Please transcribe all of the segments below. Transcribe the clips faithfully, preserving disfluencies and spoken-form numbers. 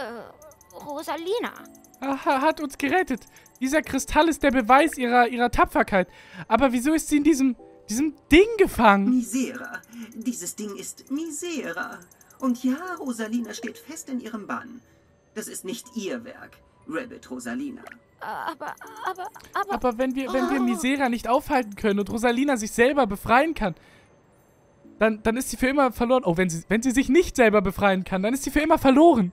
Äh, Rosalina. Aha, hat uns gerettet. Dieser Kristall ist der Beweis ihrer, ihrer Tapferkeit. Aber wieso ist sie in diesem, diesem Ding gefangen? Misera. Dieses Ding ist Misera. Und ja, Rosalina steht fest in ihrem Bann. Das ist nicht ihr Werk, Rabbit Rosalina. Aber, aber, aber... Aber wenn wir, wenn wir Misera nicht aufhalten können und Rosalina sich selber befreien kann, dann, dann ist sie für immer verloren. Oh, wenn sie, wenn sie sich nicht selber befreien kann, dann ist sie für immer verloren.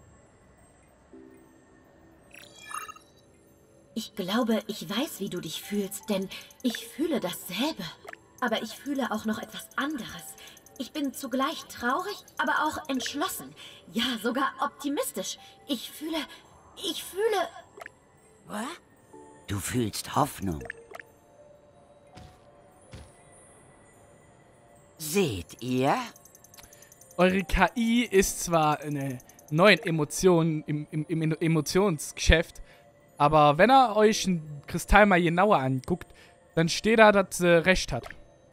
Ich glaube, ich weiß, wie du dich fühlst, denn ich fühle dasselbe. Aber ich fühle auch noch etwas anderes. Ich bin zugleich traurig, aber auch entschlossen. Ja, sogar optimistisch. Ich fühle... Ich fühle... Was? Du fühlst Hoffnung. Seht ihr? Eure K I ist zwar eine neue Emotion im, im, im Emotionsgeschäft, aber wenn er euch einen Kristall mal genauer anguckt, dann steht da, dass sie recht hat.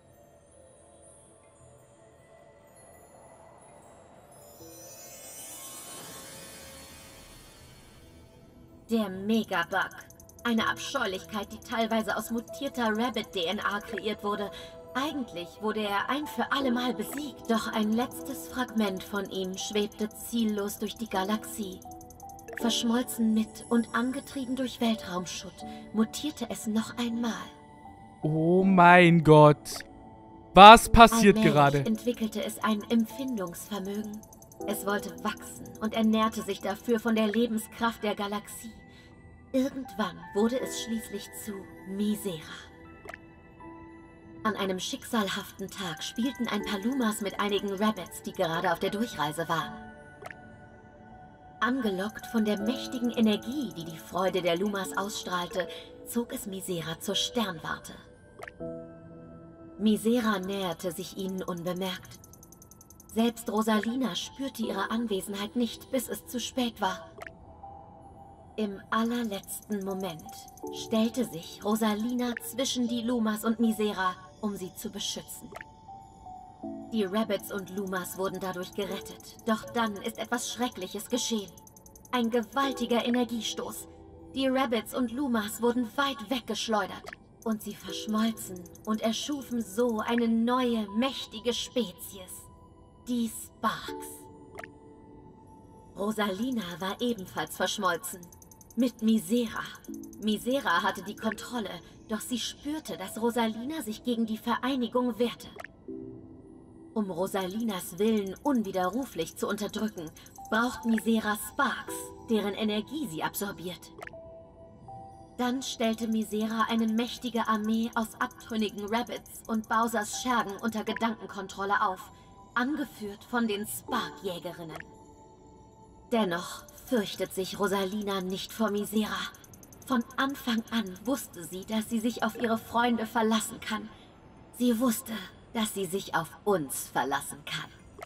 Der Megabug. Eine Abscheulichkeit, die teilweise aus mutierter Rabbit-D N A kreiert wurde. Eigentlich wurde er ein für alle Mal besiegt, doch ein letztes Fragment von ihm schwebte ziellos durch die Galaxie. Verschmolzen mit und angetrieben durch Weltraumschutt, mutierte es noch einmal. Oh mein Gott. Was passiert Allmählich gerade? entwickelte es ein Empfindungsvermögen. Es wollte wachsen und ernährte sich dafür von der Lebenskraft der Galaxie. Irgendwann wurde es schließlich zu Misera. An einem schicksalhaften Tag spielten ein paar Lumas mit einigen Rabbits, die gerade auf der Durchreise waren. Angelockt von der mächtigen Energie, die die Freude der Lumas ausstrahlte, zog es Misera zur Sternwarte. Misera näherte sich ihnen unbemerkt. Selbst Rosalina spürte ihre Anwesenheit nicht, bis es zu spät war. Im allerletzten Moment stellte sich Rosalina zwischen die Lumas und Misera, um sie zu beschützen. Die Rabbits und Lumas wurden dadurch gerettet, doch dann ist etwas Schreckliches geschehen. Ein gewaltiger Energiestoß. Die Rabbits und Lumas wurden weit weggeschleudert und sie verschmolzen und erschufen so eine neue, mächtige Spezies. Die Sparks. Rosalina war ebenfalls verschmolzen. Mit Misera. Misera hatte die Kontrolle, doch sie spürte, dass Rosalina sich gegen die Vereinigung wehrte. Um Rosalinas Willen unwiderruflich zu unterdrücken, braucht Misera Sparks, deren Energie sie absorbiert. Dann stellte Misera eine mächtige Armee aus abtrünnigen Rabbits und Bowsers Schergen unter Gedankenkontrolle auf, angeführt von den Spark-Jägerinnen. Dennoch fürchtet sich Rosalina nicht vor Misera. Von Anfang an wusste sie, dass sie sich auf ihre Freunde verlassen kann. Sie wusste, dass sie sich auf uns verlassen kann.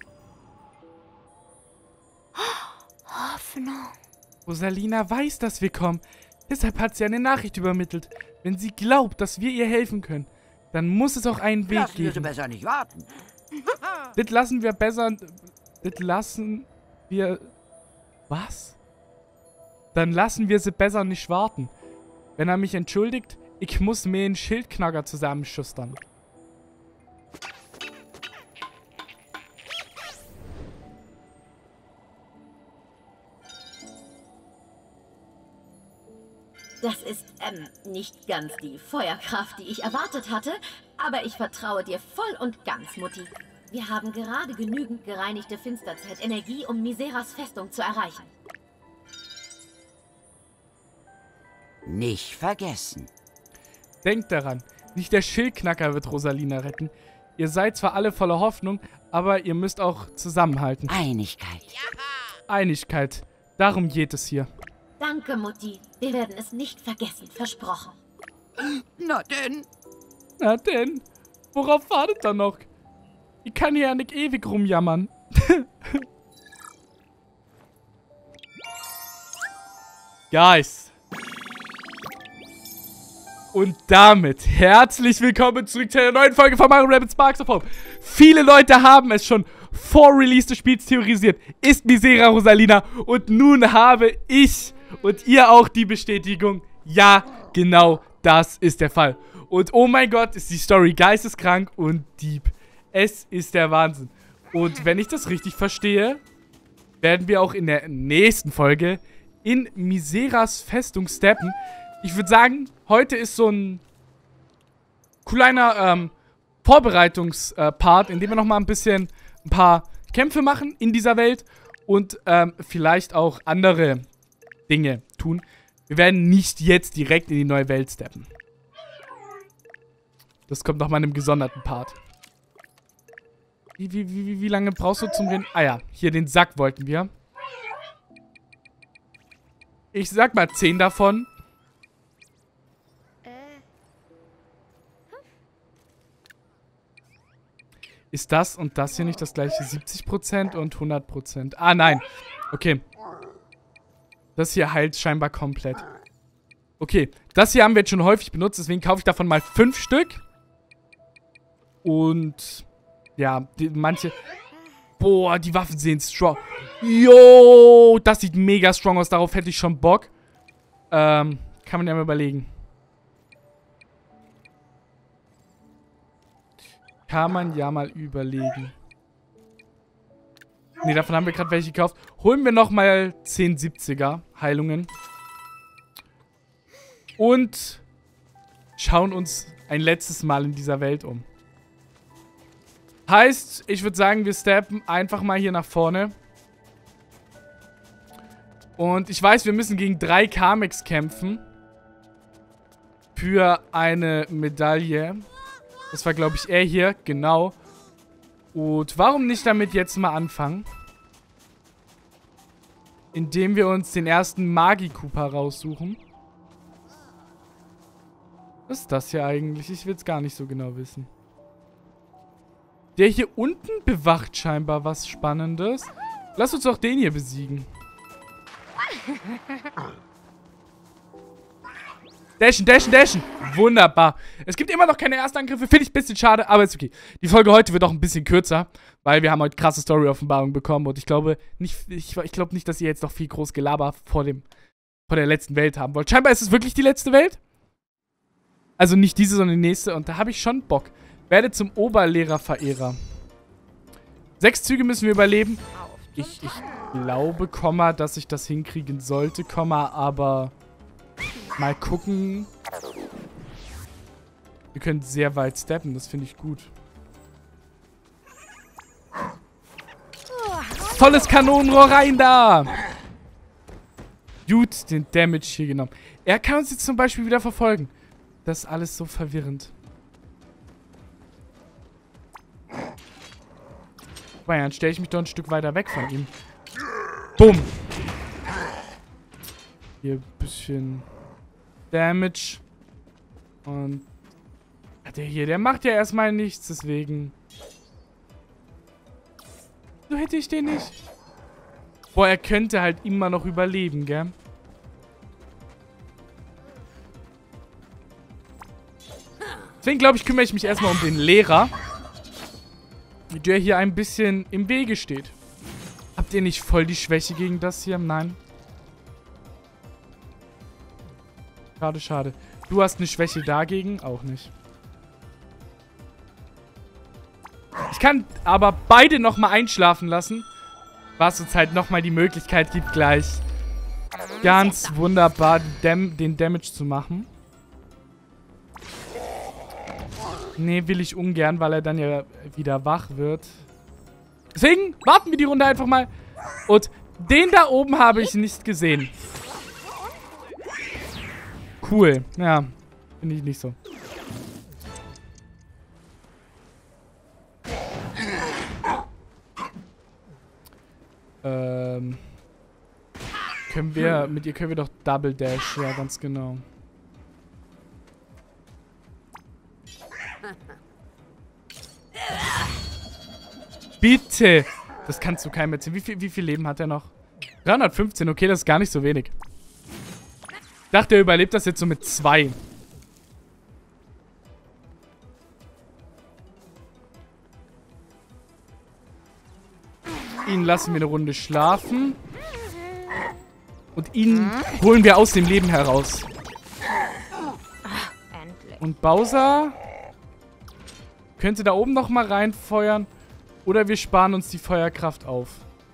Hoffnung. Rosalina weiß, dass wir kommen. Deshalb hat sie eine Nachricht übermittelt. Wenn sie glaubt, dass wir ihr helfen können, dann muss es auch einen Weg Lassen wir sie geben. besser nicht warten. Das lassen wir besser... Das lassen wir... Was? Dann lassen wir sie besser nicht warten. Wenn er mich entschuldigt, ich muss mir einen Schildknacker zusammenschustern. Das ist, ähm, nicht ganz die Feuerkraft, die ich erwartet hatte, aber ich vertraue dir voll und ganz, Mutti. Wir haben gerade genügend gereinigte Finsterzeit-Energie, um Miseras Festung zu erreichen. Nicht vergessen. Denkt daran, nicht der Schildknacker wird Rosalina retten. Ihr seid zwar alle voller Hoffnung, aber ihr müsst auch zusammenhalten. Einigkeit. Einigkeit. Darum geht es hier. Danke, Mutti. Wir werden es nicht vergessen, versprochen. Na denn. Na denn, worauf wartet ihr noch? Ich kann hier ja nicht ewig rumjammern. Guys. Und damit herzlich willkommen zurück zu einer neuen Folge von Mario Rabbids Sparks of Hope. Viele Leute haben es schon vor Release des Spiels theorisiert. Ist Misera Rosalina. Und nun habe ich und ihr auch die Bestätigung. Ja, genau das ist der Fall. Und oh mein Gott, ist die Story geisteskrank und deep. Es ist der Wahnsinn. Und wenn ich das richtig verstehe, werden wir auch in der nächsten Folge in Miseras Festung steppen. Ich würde sagen, heute ist so ein kleiner ähm, Vorbereitungspart, in dem wir nochmal ein bisschen ein paar Kämpfe machen in dieser Welt und ähm, vielleicht auch andere Dinge tun. Wir werden nicht jetzt direkt in die neue Welt steppen. Das kommt nochmal in einem gesonderten Part. Wie, wie, wie, wie lange brauchst du zum Rennen? Ah ja, hier den Sack wollten wir. Ich sag mal zehn davon. Ist das und das hier nicht das gleiche? siebzig Prozent und hundert Prozent. Ah, nein. Okay. Das hier heilt scheinbar komplett. Okay, das hier haben wir jetzt schon häufig benutzt, deswegen kaufe ich davon mal fünf Stück. Und ja, die, manche... Boah, die Waffen sehen strong. Yo, das sieht mega strong aus. Darauf hätte ich schon Bock. Ähm, kann man ja mal überlegen. Kann man ja mal überlegen. Ne, davon haben wir gerade welche gekauft. Holen wir nochmal zehn siebziger Heilungen. Und schauen uns ein letztes Mal in dieser Welt um. Heißt, ich würde sagen, wir steppen einfach mal hier nach vorne. Und ich weiß, wir müssen gegen drei Kamex kämpfen. Für eine Medaille. Das war, glaube ich, er hier. Genau. Und warum nicht damit jetzt mal anfangen? Indem wir uns den ersten Magi-Koopa raussuchen. Was ist das hier eigentlich? Ich will es gar nicht so genau wissen. Der hier unten bewacht scheinbar was Spannendes. Lass uns doch den hier besiegen. Dashen, dashen, dashen. Wunderbar. Es gibt immer noch keine Erstangriffe. Finde ich ein bisschen schade, aber ist okay. Die Folge heute wird auch ein bisschen kürzer, weil wir haben heute krasse Story-Offenbarungen bekommen. Und ich glaube nicht, ich, ich glaube nicht, dass ihr jetzt noch viel groß Gelaber vor, dem, vor der letzten Welt haben wollt. Scheinbar ist es wirklich die letzte Welt. Also nicht diese, sondern die nächste. Und da habe ich schon Bock. Werde zum Oberlehrerverehrer. Sechs Züge müssen wir überleben. Ich, ich glaube, Komma, dass ich das hinkriegen sollte, Komma, aber mal gucken. Wir können sehr weit steppen, das finde ich gut. Volles Kanonenrohr rein da! Gut, den Damage hier genommen. Er kann uns jetzt zum Beispiel wieder verfolgen. Das ist alles so verwirrend. Weil dann stelle ich mich doch ein Stück weiter weg von ihm. Bumm. Hier ein bisschen Damage. Und der hier, der macht ja erstmal nichts, deswegen. So hätte ich den nicht. Boah, er könnte halt immer noch überleben, gell? Deswegen, glaube ich, kümmere ich mich erstmal um den Lehrer. Der hier ein bisschen im Wege steht. Habt ihr nicht voll die Schwäche gegen das hier? Nein. Schade, schade. Du hast eine Schwäche dagegen? Auch nicht. Ich kann aber beide nochmal einschlafen lassen. Was uns halt nochmal die Möglichkeit gibt, gleich ganz wunderbar Dam- den Damage zu machen. Nee, will ich ungern, weil er dann ja wieder wach wird. Deswegen warten wir die Runde einfach mal. Und den da oben habe ich nicht gesehen. Cool. Ja, finde ich nicht so. Ähm. Können wir, mit ihr können wir doch Double Dash. Ja, ganz genau. Bitte! Das kannst du keinem erzählen. Wie viel, wie viel Leben hat er noch? dreihundertfünfzehn, okay, das ist gar nicht so wenig. Ich dachte, er überlebt das jetzt so mit zwei. ihn lassen wir eine Runde schlafen. Und ihn holen wir aus dem Leben heraus. Endlich. Und Bowser könnte da oben noch mal reinfeuern. Oder wir sparen uns die Feuerkraft auf.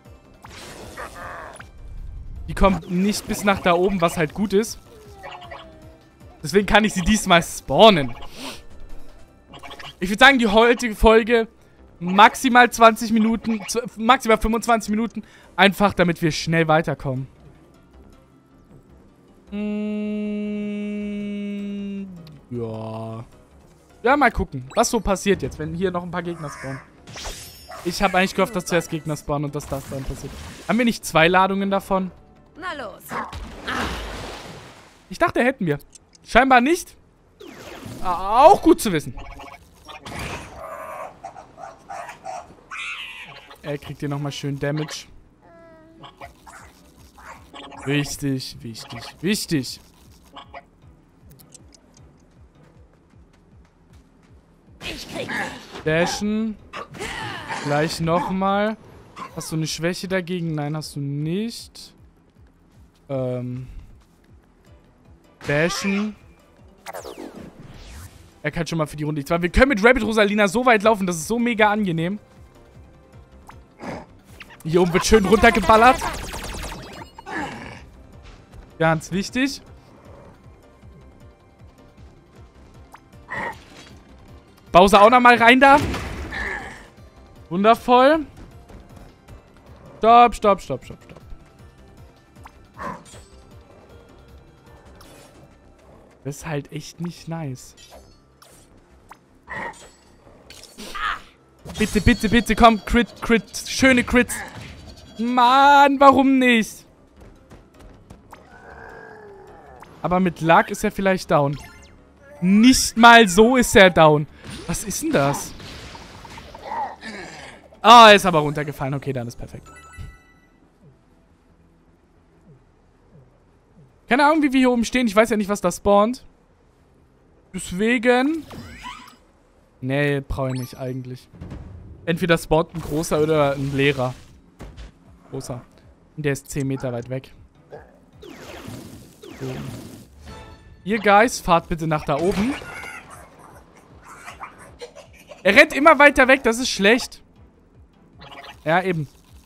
Die kommt nicht bis nach da oben, was halt gut ist. Deswegen kann ich sie diesmal spawnen. Ich würde sagen, die heutige Folge maximal zwanzig Minuten, maximal fünfundzwanzig Minuten. Einfach, damit wir schnell weiterkommen. Mm, ja. Ja, mal gucken, was so passiert jetzt, wenn hier noch ein paar Gegner spawnen. Ich habe eigentlich gehofft, dass zuerst Gegner spawnen und dass das dann passiert. Haben wir nicht zwei Ladungen davon? Na los. Ich dachte, hätten wir. Scheinbar nicht. Auch gut zu wissen. Er kriegt hier nochmal schön Damage. Wichtig, wichtig, wichtig. Ich krieg dich. Dashen. Gleich nochmal. Hast du eine Schwäche dagegen? Nein, hast du nicht. Ähm. Dashen. Er kann schon mal für die Runde. Wir können mit Rabbit Rosalina so weit laufen, das ist so mega angenehm. Hier oben wird schön runtergeballert. Ganz wichtig. Bowser auch nochmal rein da. Wundervoll. Stopp, stopp, stopp, stopp, stopp. Das ist halt echt nicht nice. Bitte, bitte, bitte, komm. Crit, Crit. Schöne Crits. Mann, warum nicht? Aber mit Luck ist er vielleicht down. Nicht mal so ist er down. Was ist denn das? Ah, oh, er ist aber runtergefallen. Okay, dann ist perfekt. Keine Ahnung, wie wir hier oben stehen. Ich weiß ja nicht, was da spawnt. Deswegen... Nee, brauche ich nicht eigentlich. Entweder spawnt ein großer oder ein leerer. Großer. Und der ist zehn Meter weit weg. So. Ihr Guys, fahrt bitte nach da oben. Er rennt immer weiter weg, das ist schlecht. Ja, eben.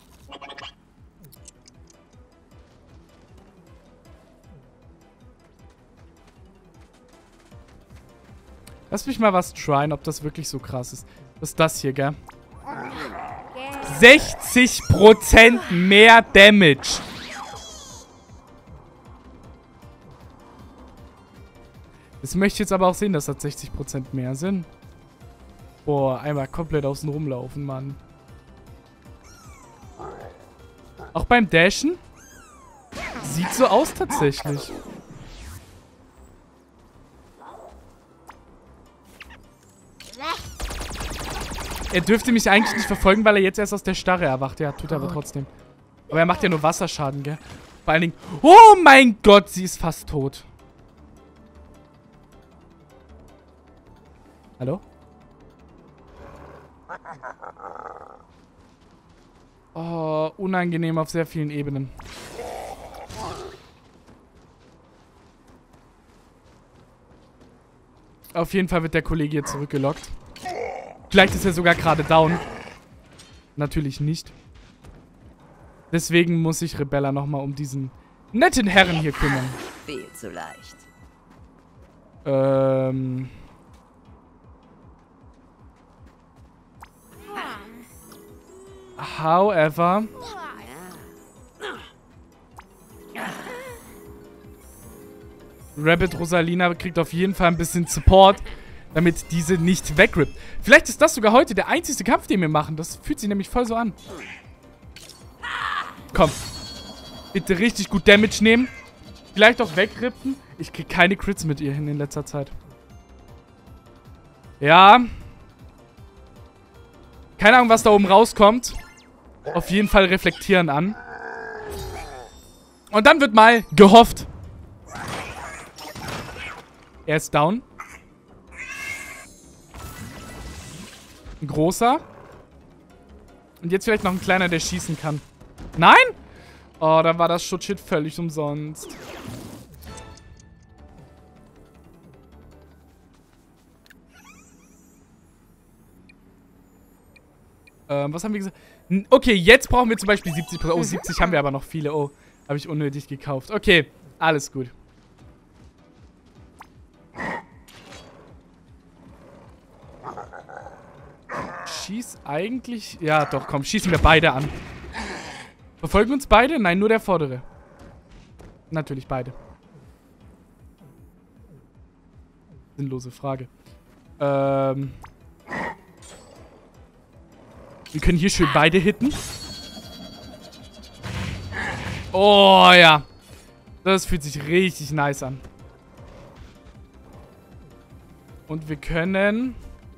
Lass mich mal was tryen, ob das wirklich so krass ist. Was ist das hier, gell? sechzig Prozent mehr Damage. Das möchte ich jetzt aber auch sehen, dass das sechzig Prozent mehr sind. Boah, einmal komplett außen rumlaufen, Mann. Auch beim Dashen? Sieht so aus tatsächlich. Er dürfte mich eigentlich nicht verfolgen, weil er jetzt erst aus der Starre erwacht. Ja, tut er aber trotzdem. Aber er macht ja nur Wasserschaden, gell? Vor allen Dingen... Oh mein Gott, sie ist fast tot. Hallo? Oh, unangenehm auf sehr vielen Ebenen. Auf jeden Fall wird der Kollege hier zurückgelockt. Vielleicht ist er sogar gerade down. Natürlich nicht. Deswegen muss sich Rebella nochmal um diesen netten Herren hier kümmern. Viel zu leicht. Ähm... However... Rabbit Rosalina kriegt auf jeden Fall ein bisschen Support, damit diese nicht wegrippt. Vielleicht ist das sogar heute der einzige Kampf, den wir machen. Das fühlt sich nämlich voll so an. Komm. Bitte richtig gut Damage nehmen. Vielleicht auch wegrippen. Ich krieg keine Crits mit ihr hin in letzter Zeit. Ja. Keine Ahnung, was da oben rauskommt. Auf jeden Fall reflektieren an. Und dann wird mal gehofft. Er ist down. Ein großer. Und jetzt vielleicht noch ein kleiner, der schießen kann. Nein? Oh, dann war das Schutzschild völlig umsonst. Ähm, was haben wir gesagt? Okay, jetzt brauchen wir zum Beispiel siebzig Prozent. Oh, siebzig haben wir aber noch viele. Oh, habe ich unnötig gekauft. Okay, alles gut. Schieß eigentlich... Ja, doch, komm, schießen wir beide an. Verfolgen uns beide? Nein, nur der vordere. Natürlich beide. Sinnlose Frage. Ähm... Wir können hier schön beide hitten. Oh, ja. Das fühlt sich richtig nice an. Und wir können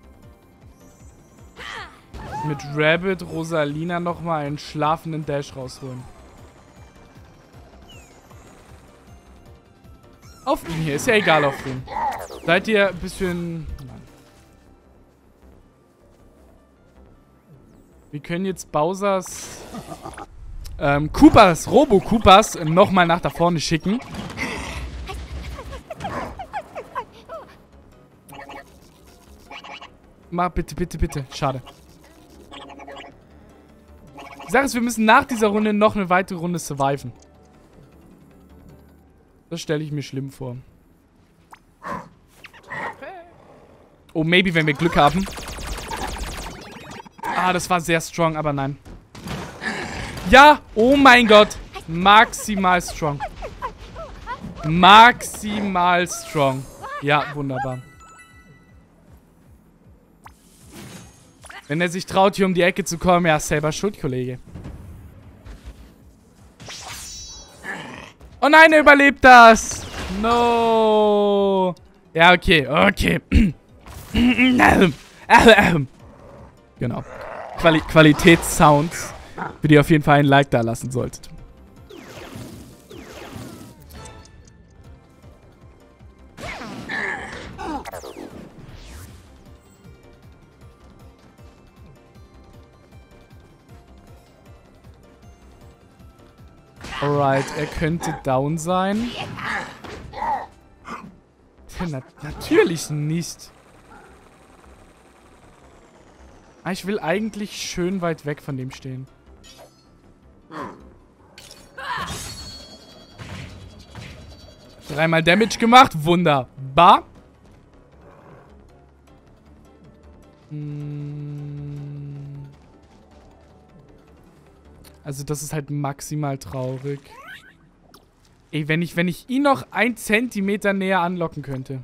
mit Rabbit Rosalina nochmal einen schlafenden Dash rausholen. Auf ihn hier. Ist ja egal auf wen. Seid ihr ein bisschen... Wir können jetzt Bowsers... Ähm, Koopas, Robo-Koopas nochmal nach da vorne schicken. Mach bitte, bitte, bitte. Schade. Die Sache ist, wir müssen nach dieser Runde noch eine weitere Runde surviven. Das stelle ich mir schlimm vor. Oh, maybe, wenn wir Glück haben. Ah, das war sehr strong, aber nein. Ja, oh mein Gott. Maximal strong. Maximal strong. Ja, wunderbar. Wenn er sich traut, hier um die Ecke zu kommen, ja, selber schuld, Kollege. Oh nein, er überlebt das. No. Ja, okay, okay. Genau. Quali Qualitätssounds, für die ihr auf jeden Fall ein Like da lassen solltet. Alright, er könnte down sein. Na, natürlich nicht. Ich will eigentlich schön weit weg von dem stehen. Dreimal Damage gemacht. Wunderbar. Also das ist halt maximal traurig. Ey, wenn ich, wenn ich ihn noch ein Zentimeter näher anlocken könnte.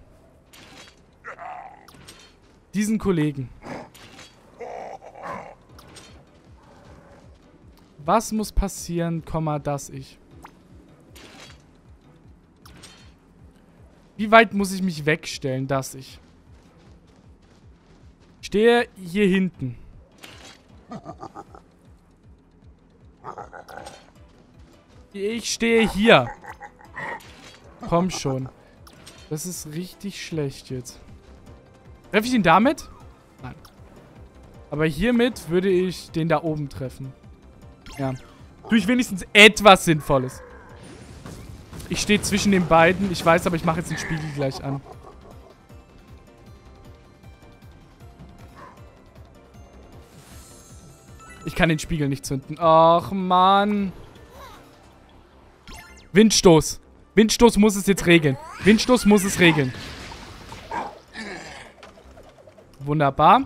Diesen Kollegen. Was muss passieren, Komma, dass ich... Wie weit muss ich mich wegstellen, dass ich... Stehe hier hinten. Ich stehe hier. Komm schon. Das ist richtig schlecht jetzt. Treffe ich ihn damit? Nein. Aber hiermit würde ich den da oben treffen. Ja. Durch wenigstens etwas Sinnvolles. Ich stehe zwischen den beiden. Ich weiß, aber ich mache jetzt den Spiegel gleich an. Ich kann den Spiegel nicht zünden. Ach, Mann. Windstoß. Windstoß muss es jetzt regeln. Windstoß muss es regeln. Wunderbar.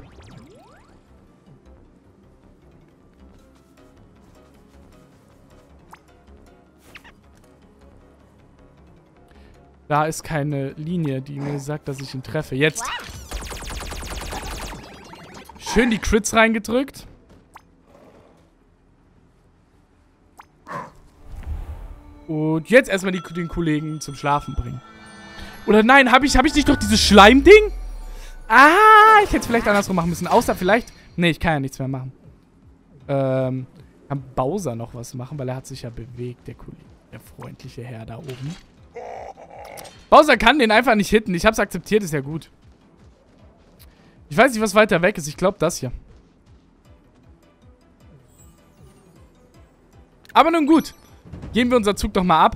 Da ist keine Linie, die mir sagt, dass ich ihn treffe. Jetzt. Schön die Crits reingedrückt. Und jetzt erstmal die, den Kollegen zum Schlafen bringen. Oder nein, habe ich, hab ich nicht doch dieses Schleimding? Ah, ich hätte es vielleicht andersrum machen müssen. Außer vielleicht... Nee, ich kann ja nichts mehr machen. Ähm, kann Bowser noch was machen, weil er hat sich ja bewegt, der Kollege. Der freundliche Herr da oben. Bowser kann den einfach nicht hitten. Ich hab's akzeptiert, ist ja gut. Ich weiß nicht, was weiter weg ist. Ich glaube, das hier. Aber nun gut. Geben wir unseren Zug doch mal ab.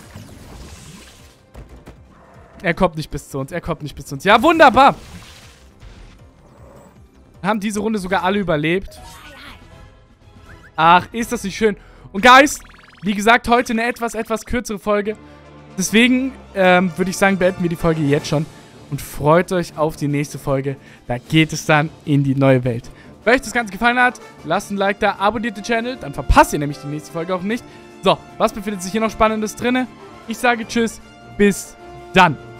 Er kommt nicht bis zu uns. Er kommt nicht bis zu uns. Ja, wunderbar. Haben diese Runde sogar alle überlebt. Ach, ist das nicht schön. Und Guys, wie gesagt, heute eine etwas, etwas kürzere Folge. Deswegen ähm, würde ich sagen, beenden wir die Folge jetzt schon. Und freut euch auf die nächste Folge. Da geht es dann in die neue Welt. Wenn euch das Ganze gefallen hat, lasst ein Like da, abonniert den Channel. Dann verpasst ihr nämlich die nächste Folge auch nicht. So, was befindet sich hier noch Spannendes drin? Ich sage Tschüss, bis dann.